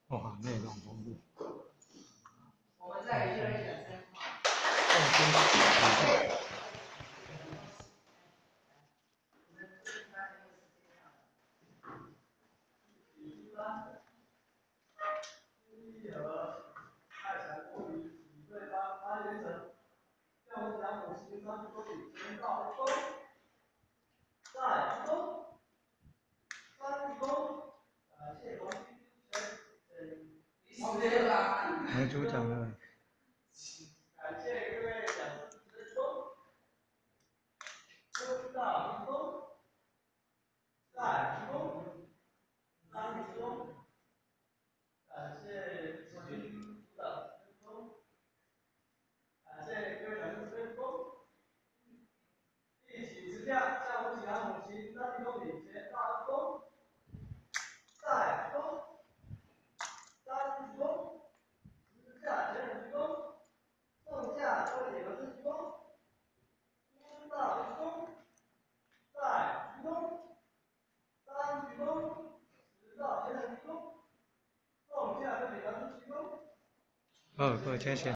哇，内容丰富。 我们在一个人讲真话。 没主讲的。 感谢各位讲师提供，收到提供，再提供，三提供，感谢小军的提供，感谢各位讲师提供，一起支架，下午起来母亲三提供领先大提供，再提供，三提供，支架前两提供，上下多点和四提供。大提供，再提供，三提供，十到前两提供，上下这里的提供。 各位谢谢。